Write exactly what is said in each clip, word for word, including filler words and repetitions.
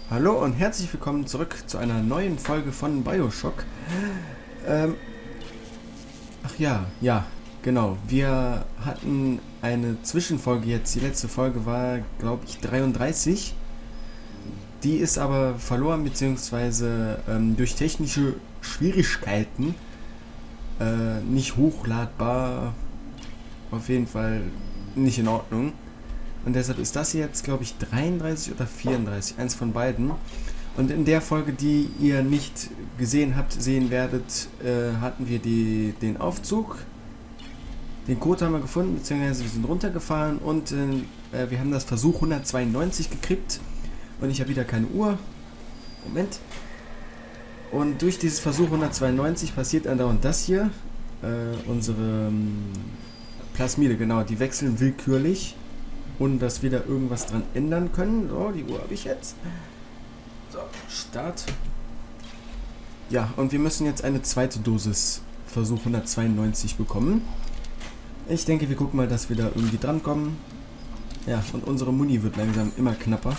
Hallo und herzlich willkommen zurück zu einer neuen Folge von BioShock. Ähm, ach ja, ja, genau. Wir hatten eine Zwischenfolge jetzt. Die letzte Folge war, glaube ich, dreiunddreißig. Die ist aber verloren, beziehungsweise ähm, durch technische Schwierigkeiten äh, nicht hochladbar. Auf jeden Fall nicht in Ordnung. Und deshalb ist das hier jetzt, glaube ich, dreiunddreißig oder vierunddreißig, eins von beiden. Und in der Folge, die ihr nicht gesehen habt, sehen werdet, äh, hatten wir die, den Aufzug. Den Code haben wir gefunden, beziehungsweise wir sind runtergefahren und äh, wir haben das Versuch hundertzweiundneunzig gekriegt. Und ich habe wieder keine Uhr. Moment. Und durch dieses Versuch hundertzweiundneunzig passiert andauernd das hier. Äh, unsere ähm, Plasmide, genau, die wechseln willkürlich. Und dass wir da irgendwas dran ändern können. So, die Uhr habe ich jetzt. So, Start. Ja, und wir müssen jetzt eine zweite Dosis Versuch hundertzweiundneunzig bekommen. Ich denke, wir gucken mal, dass wir da irgendwie dran kommen. Ja, und unsere Muni wird langsam immer knapper.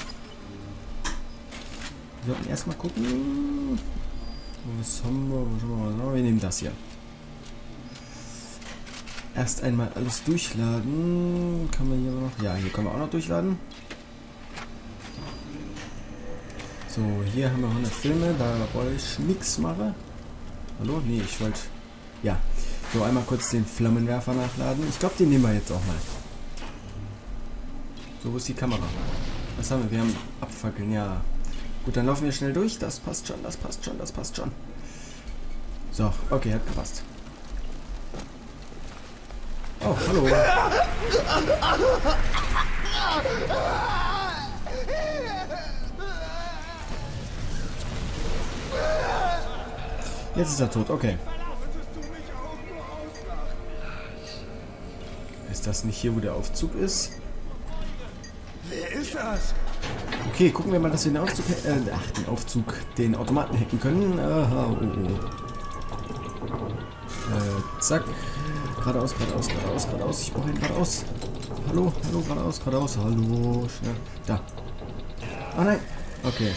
Wir sollten erstmal gucken. Was haben wir? Was haben wir? Wir nehmen das hier. Erst einmal alles durchladen. Kann man hier noch? Ja, hier können wir auch noch durchladen. So, hier haben wir hundert Filme. Da wollte ich nichts machen. Hallo? Nee, ich wollte... Ja. So, einmal kurz den Flammenwerfer nachladen. Ich glaube, den nehmen wir jetzt auch mal. So, wo ist die Kamera? Was haben wir? Wir haben Abfackeln, ja. Gut, dann laufen wir schnell durch. Das passt schon, das passt schon, das passt schon. So, okay, hat gepasst. Oh, hallo. Jetzt ist er tot, okay. Ist das nicht hier, wo der Aufzug ist? Wer ist das? Okay, gucken wir mal, dass wir den Aufzug, äh, ach, den Aufzug, den Automaten hacken können. Aha, oh, oh. Äh, zack. Geradeaus, geradeaus, geradeaus, geradeaus. Ich brauche ihn geradeaus. Hallo, hallo, geradeaus, geradeaus. Hallo, schnell. Da. Ah, nein. Okay.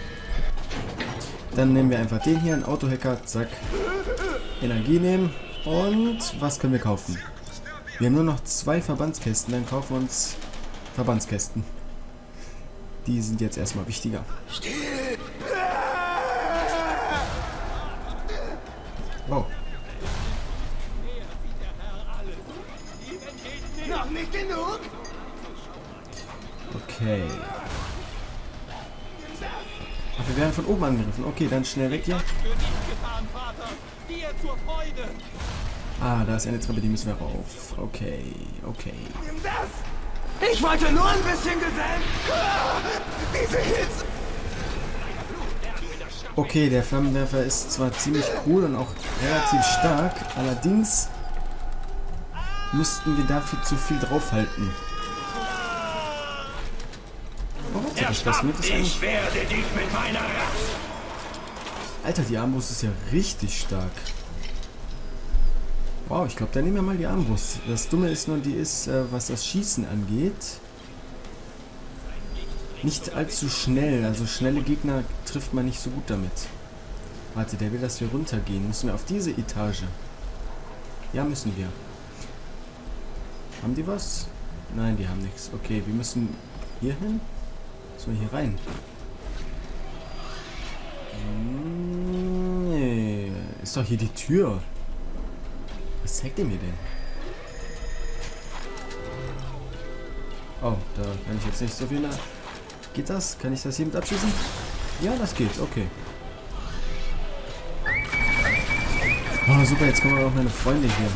Dann nehmen wir einfach den hier, einen Autohacker. Zack. Energie nehmen. Und was können wir kaufen? Wir haben nur noch zwei Verbandskästen. Dann kaufen wir uns Verbandskästen. Die sind jetzt erstmal wichtiger. Wow. Noch nicht genug? Okay. Ach, wir werden von oben angegriffen. Okay, dann schnell weg hier. Ah, da ist eine Treppe, die müssen wir rauf. Okay, okay. Nimm das! Ich wollte nur ein bisschen Gesellen. Diese Hitze! Okay, der Flammenwerfer ist zwar ziemlich cool und auch relativ stark, allerdings müssten wir dafür zu viel draufhalten. Oh, was das mit ist eigentlich? Ich werde dich mit meiner Rache. Alter, die Armbrust ist ja richtig stark. Wow, ich glaube, dann nehmen wir mal die Armbrust. Das Dumme ist nur, die ist, äh, was das Schießen angeht, nicht allzu schnell. Also schnelle Gegner trifft man nicht so gut damit. Warte, der will, dass wir runtergehen. Müssen wir auf diese Etage? Ja, müssen wir. Haben die was? Nein, die haben nichts. Okay, wir müssen hier hin. So, hier rein. Nee, ist doch hier die Tür. Was zeigt ihr mir denn? Oh, da kann ich jetzt nicht so viel nach. Geht das? Kann ich das hier mit abschießen? Ja, das geht. Okay. Oh, super. Jetzt kommen auch meine Freunde hier.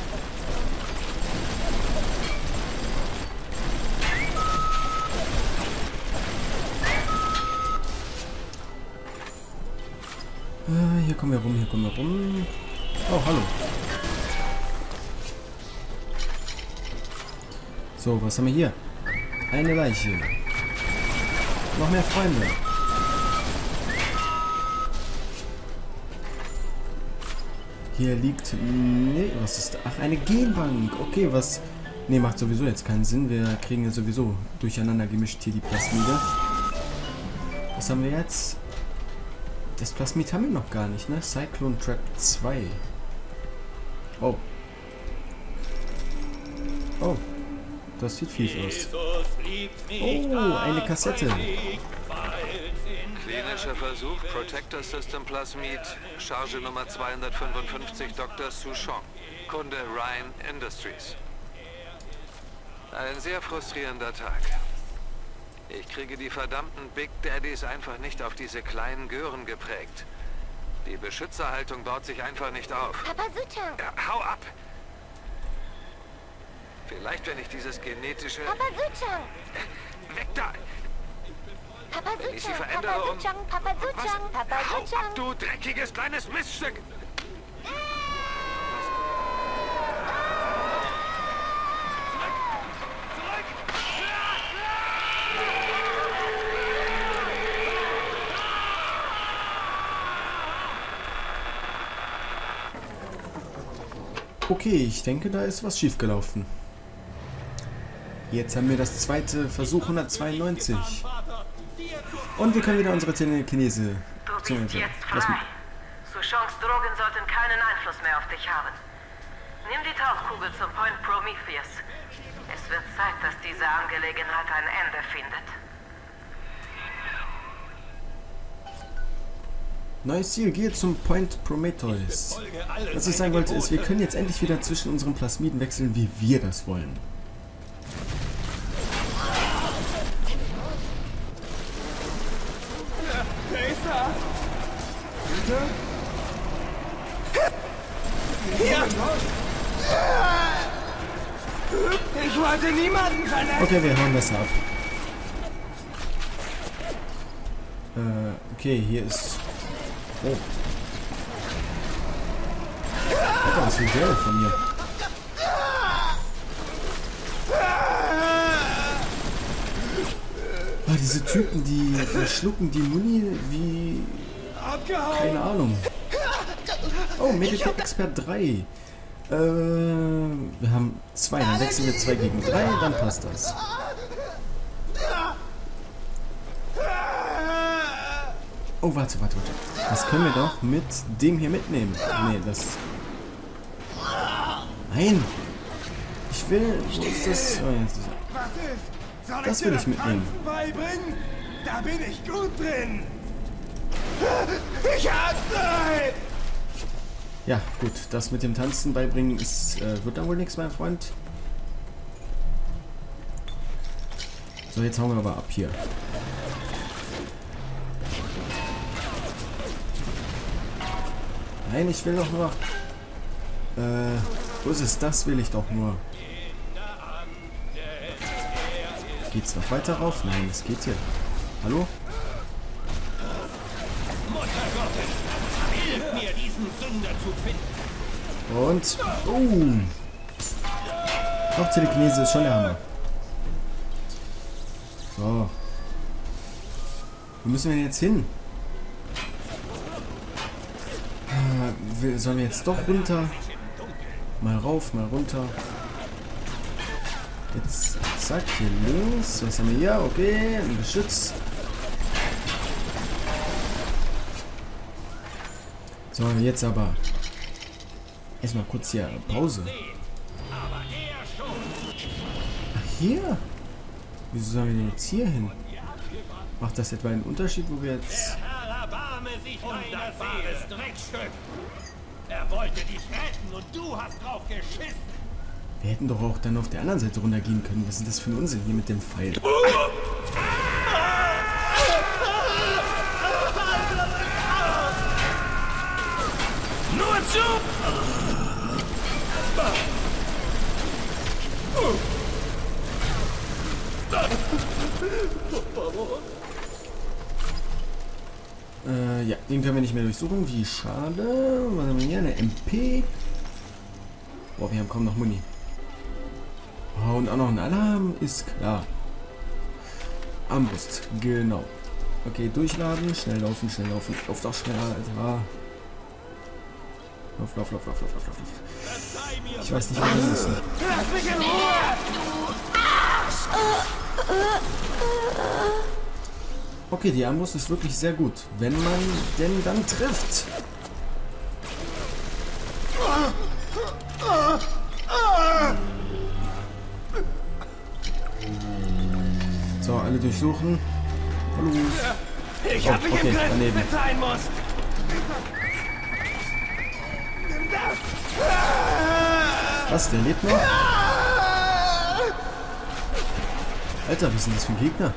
Äh, hier kommen wir rum. Hier kommen wir rum. Oh, hallo. So, was haben wir hier? Eine Leiche. Noch mehr Freunde. Hier liegt... Nee, was ist da? Ach, eine Genbank. Okay, was... Nee, macht sowieso jetzt keinen Sinn. Wir kriegen ja sowieso durcheinander gemischt hier die Plasmide. Was haben wir jetzt? Das Plasmid haben wir noch gar nicht, ne? Cyclone Trap zwei. Oh. Oh. Das sieht fies aus. Oh, eine Kassette. Klinischer Versuch, Protector System Plasmid, Charge Nummer zweihundertfünfundfünfzig, Doktor Souchon, Kunde Ryan Industries. Ein sehr frustrierender Tag. Ich kriege die verdammten Big Daddies einfach nicht auf diese kleinen Gören geprägt. Die Beschützerhaltung baut sich einfach nicht auf. Papa Souchon! Ja, hau ab! Vielleicht, wenn ich dieses genetische... Papa Souchon! Weg da! Papa Wenn ich sie Souchon! verändere Papa um... Souchon! Papa Was? Souchon! Papa Hau ab, Souchon! du dreckiges kleines Miststück! Okay, ich denke, da ist was schiefgelaufen. Jetzt haben wir das zweite Versuch hundertzweiundneunzig. Und wir können wieder unsere Telekinese. Du bist jetzt frei. Souchons Drogen sollten keinen Einfluss mehr auf dich haben. Nimm die Tauchkugel zum Point Prometheus. Es wird Zeit, dass diese Angelegenheit ein Ende findet. Neues Ziel, gehe zum Point Prometheus. Was ich sagen wollte ist, wir können jetzt endlich wieder zwischen unseren Plasmiden wechseln, wie wir das wollen. Wer ist da? Bitte? Hier! Ich wollte niemanden verletzen! Okay, wir hauen das ab. Äh, okay, hier ist... Oh. Alter, was will der denn von mir? Ah, diese Typen, die verschlucken die Muni wie... Keine Ahnung. Oh, Medical Expert drei. Äh, wir haben zwei, dann wechseln wir zwei gegen drei, dann passt das. Oh, warte, warte, warte. Das können wir doch mit dem hier mitnehmen. Nee, das... Nein! Ich will... Wo ist das? Oh, jetzt ist er. Was ist? Soll Das ich will dir ich mitnehmen. Tanzen beibringen? Da bin ich gut drin! Ich hasse! Ja, gut. Das mit dem Tanzen beibringen ist, äh, wird dann wohl nichts, mein Freund. So, jetzt hauen wir aber ab hier. Nein, ich will doch nur... Äh, wo ist es? Das will ich doch nur. Geht's noch weiter rauf? Nein, es geht hier. Hallo? Hilf mir, diesen Sünder zu finden! Und... Boom! Auch Telekinese ist schon der Hammer. So. Wo müssen wir denn jetzt hin? Äh, sollen wir jetzt doch runter? Mal rauf, mal runter. Jetzt, zack, hier links. Was haben wir hier? Okay, ein Geschütz. So, jetzt aber. Erstmal kurz hier Pause. Ach, hier? Wieso sollen wir denn jetzt hier hin? Macht das etwa einen Unterschied, wo wir jetzt... Wunderbares Dreckstück! Er wollte dich retten und du hast drauf geschissen! Wir hätten doch auch dann auf der anderen Seite runtergehen können. Was ist das für ein Unsinn hier mit dem Pfeil? Nur zu! Äh, ja, den können wir nicht mehr durchsuchen. Wie schade. Was haben wir hier? Eine M P. Boah, wir haben kaum noch Muni. Oh, und auch noch ein Alarm. Ist klar. Armbrust. Genau. Okay, durchladen. Schnell laufen, schnell laufen. Lauf doch schneller, Alter. Lauf, lauf, lauf, lauf, lauf, lauf, lauf. Ich weiß nicht, wo wir müssen. Lass mich in Ruhe! Okay, die Armbrust ist wirklich sehr gut. Wenn man denn dann trifft. So, alle durchsuchen. Hallo. Ich Oh, hab mich okay, im Griff, daneben. wenn sein muss. Nimm das. Was, der lebt noch? Alter, was ist denn das für ein Gegner?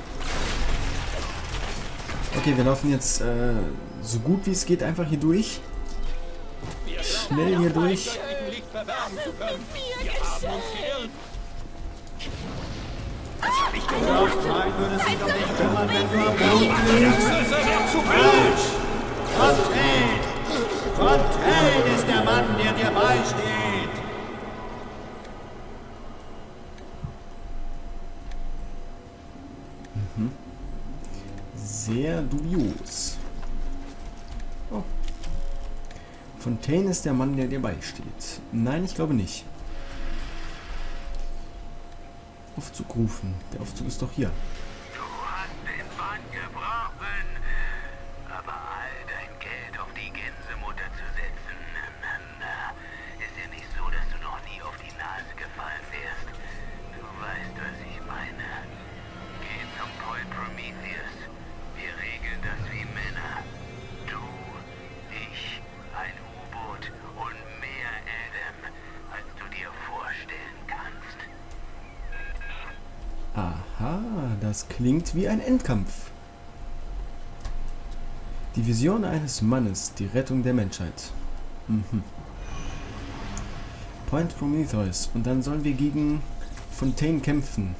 Okay, wir laufen jetzt äh, so gut wie es geht einfach hier durch. Schnell hier durch. Fontaine! Fontaine ist der Mann, der dir beisteht! Mhm. Sehr dubios. Oh. Fontaine ist der Mann, der dir beisteht. Nein, ich glaube nicht. Aufzug rufen. Der Aufzug ist doch hier. Du hast den Mann gebrochen, aber all dein Geld auf die Gänsemutter zu setzen, na, ist ja nicht so, dass du noch nie auf die Nase gefallen wärst. Du weißt, was ich meine. Geh zum Point Prometheus. Wir regeln das wie Männer. Du, ich, ein U-Boot und mehr Adam, als du dir vorstellen kannst. Aha, das klingt wie ein Endkampf. Die Vision eines Mannes, die Rettung der Menschheit. Mhm. Point Prometheus. Und dann sollen wir gegen Fontaine kämpfen.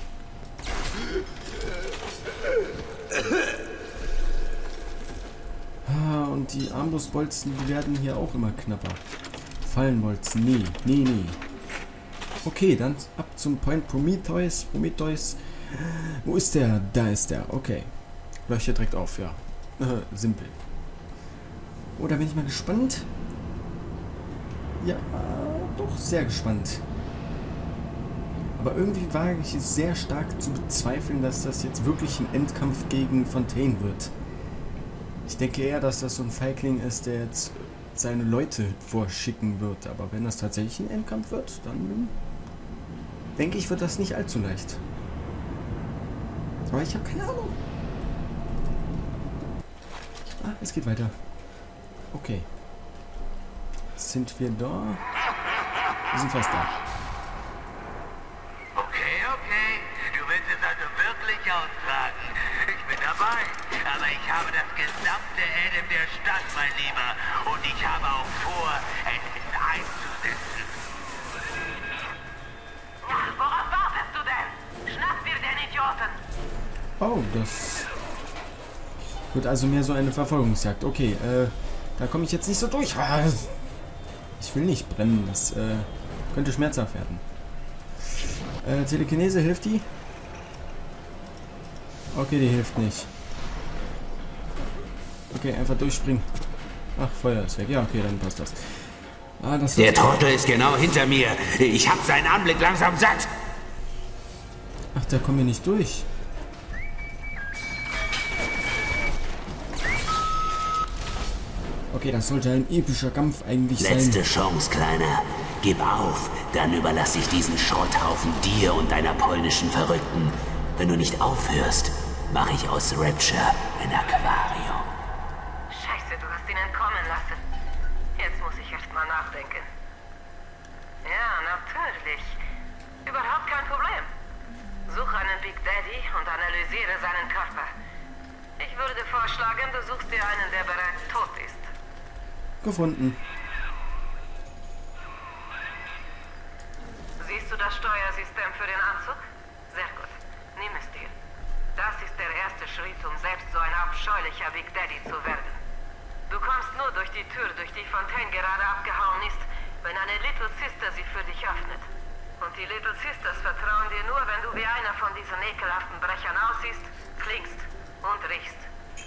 Ah, und die Armbrustbolzen, die werden hier auch immer knapper. Fallenbolzen, nee, nee, nee. Okay, dann ab zum Point Prometheus. Prometheus. Wo ist der? Da ist der. Okay. Leuchtet direkt auf, ja. Äh, simpel. Oh, da bin ich mal gespannt. Ja, doch sehr gespannt. Aber irgendwie wage ich es sehr stark zu bezweifeln, dass das jetzt wirklich ein Endkampf gegen Fontaine wird. Ich denke eher, dass das so ein Feigling ist, der jetzt seine Leute vorschicken wird. Aber wenn das tatsächlich ein Endkampf wird, dann denke ich, wird das nicht allzu leicht. Aber ich habe keine Ahnung. Ah, es geht weiter. Okay. Sind wir da? Wir sind fast da. Okay, okay. Du willst es also wirklich austragen. Ich bin dabei. Aber ich habe das gesamte Adam der Stadt, mein Lieber. Und ich habe auch vor, es einzusetzen. Worauf wartest du denn? Schnapp dir den Idioten! Oh, das wird also mehr so eine Verfolgungsjagd. Okay, äh, da komme ich jetzt nicht so durch. Ich will nicht brennen, das äh, könnte schmerzhaft werden. Äh, Telekinese, hilft die? Okay, die hilft nicht. Okay, einfach durchspringen. Ach, Feuer ist weg. Ja, okay, dann passt das. Ah, das Der Trottel ist genau hinter mir. Ich hab seinen Anblick langsam satt. Ach, da kommen wir nicht durch. Okay, das sollte ein epischer Kampf eigentlich sein. Letzte Chance, Kleiner. Gib auf, dann überlasse ich diesen Schrotthaufen dir und deiner polnischen Verrückten. Wenn du nicht aufhörst, mache ich aus Rapture ein Aquarium. Scheiße, du hast ihn entkommen lassen. Jetzt muss ich erst mal nachdenken. Ja, natürlich. Überhaupt kein Problem. Such einen Big Daddy und analysiere seinen Körper. Ich würde vorschlagen, du suchst dir einen, der bereits tot ist. Gefunden. Siehst du das Steuersystem für den Anzug? Sehr gut. Nimm es dir. Das ist der erste Schritt, um selbst so ein abscheulicher Big Daddy zu werden. Du kommst nur durch die Tür, durch die Fontaine gerade abgehauen ist, wenn eine Little Sister sie für dich öffnet. Und die Little Sisters vertrauen dir nur, wenn du wie einer von diesen ekelhaften Brechern aussiehst, klingst und riechst.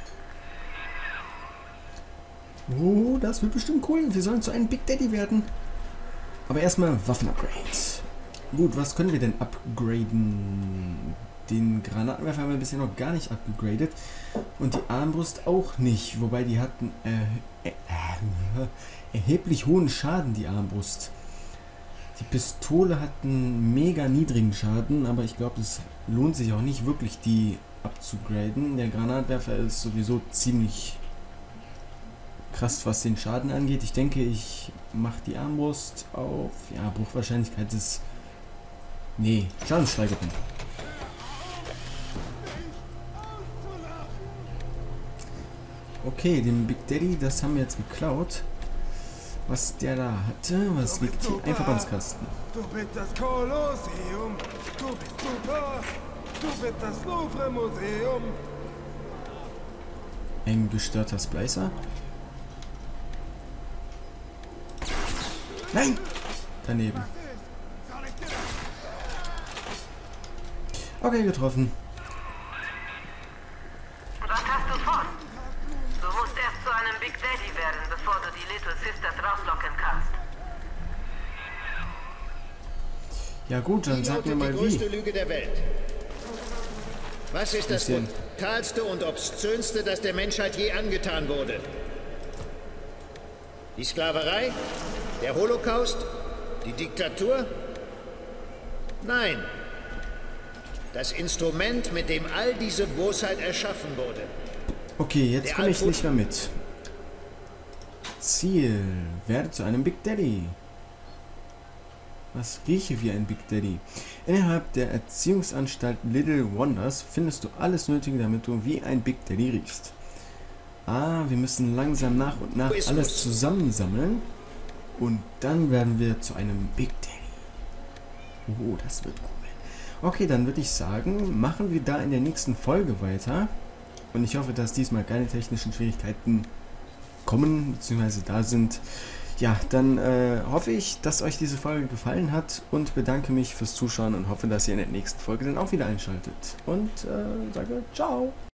Oh, das wird bestimmt cool. Wir sollen zu einem Big Daddy werden. Aber erstmal Waffen-Upgrade. Gut, was können wir denn upgraden? den Granatenwerfer haben wir bisher noch gar nicht abgegradet. Und die Armbrust auch nicht. Wobei die hatten äh, äh, äh, erheblich hohen Schaden, die Armbrust. Die Pistole hat einen mega niedrigen Schaden, aber ich glaube, es lohnt sich auch nicht wirklich, die abzugraden. Der Granatwerfer ist sowieso ziemlich krass, was den Schaden angeht. Ich denke, ich mache die Armbrust auf... Ja, Bruchwahrscheinlichkeit ist... Nee, Schadenssteigerung. Okay, den Big Daddy, das haben wir jetzt geklaut. Was der da hatte, was liegt hier? Ein Verbandskasten. Du bist das Kolosseum. Du bist super. Du bist das Louvre Museum. Ein gestörter Splicer. Nein! Daneben. Okay, getroffen. Was hast du vor? Du musst erst zu einem Big Daddy werden, bevor du die Little Sisters rauslocken kannst. Ja gut, dann sag mir mal die größte wie. Lüge der Welt. Was ist das Bisschen. brutalste und obszönste, das der Menschheit je angetan wurde? Die Sklaverei? Der Holocaust? Die Diktatur? Nein. Das Instrument, mit dem all diese Bosheit erschaffen wurde. Okay, jetzt Der komme ich Alput- nicht mehr mit. Ziel. Werde zu einem Big Daddy. Was rieche wie ein Big Daddy? Innerhalb der Erziehungsanstalt Little Wonders findest du alles Nötige, damit du wie ein Big Daddy riechst. Ah, wir müssen langsam nach und nach Egoismus. alles zusammensammeln. Und dann werden wir zu einem Big Daddy. Oh, das wird cool. Okay, dann würde ich sagen, machen wir da in der nächsten Folge weiter. Und ich hoffe, dass diesmal keine technischen Schwierigkeiten kommen, beziehungsweise da sind. Ja, dann äh, hoffe ich, dass euch diese Folge gefallen hat und bedanke mich fürs Zuschauen und hoffe, dass ihr in der nächsten Folge dann auch wieder einschaltet. Und äh, sage ciao!